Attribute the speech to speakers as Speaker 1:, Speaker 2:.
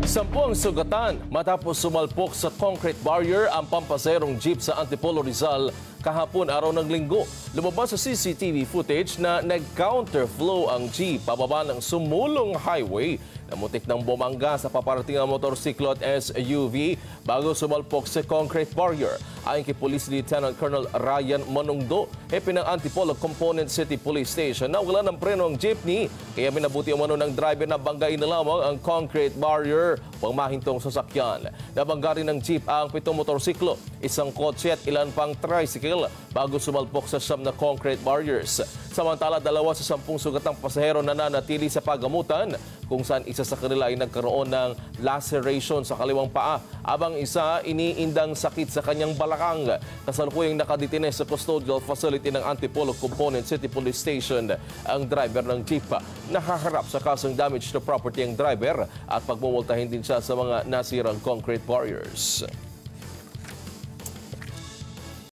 Speaker 1: Sampu ang sugatan matapos sumalpok sa concrete barrier ang pampasaherong jeep sa Antipolo Rizal kahapon araw ng linggo. Lumabas sa CCTV footage na nag-counterflow ang jeep pababa ng sumulong highway na muntik ng bumangga sa paparating ang motorsiklo at SUV bago sumalpok sa concrete barrier. Ayon kay Police Lieutenant Colonel Ryan Manungdo, hepe ng Antipolo City Police Station na wala ng preno ang jeepney kaya minabuti umano ng driver na banggain na lamang ang concrete barrier pang mahintong sasakyan. Nabangga rin ng jeep ang 7 motorsiklo, isang kotse at ilan pang tricycle bago sumalpok sa siyam na concrete barriers. Samantala, 2 sa 10 sugatang pasahero na nanatili sa pagamutan kung saan isa sa kanila ay nagkaroon ng laceration sa kaliwang paa habang isa iniindang sakit sa kanyang balakang. Kasalukuyang nakadetine sa custodial facility ng Antipolo City Police Station ang driver ng jeep. Nakaharap sa kasong damage to property ang driver at pagmumultahin din siya sa mga nasirang concrete barriers.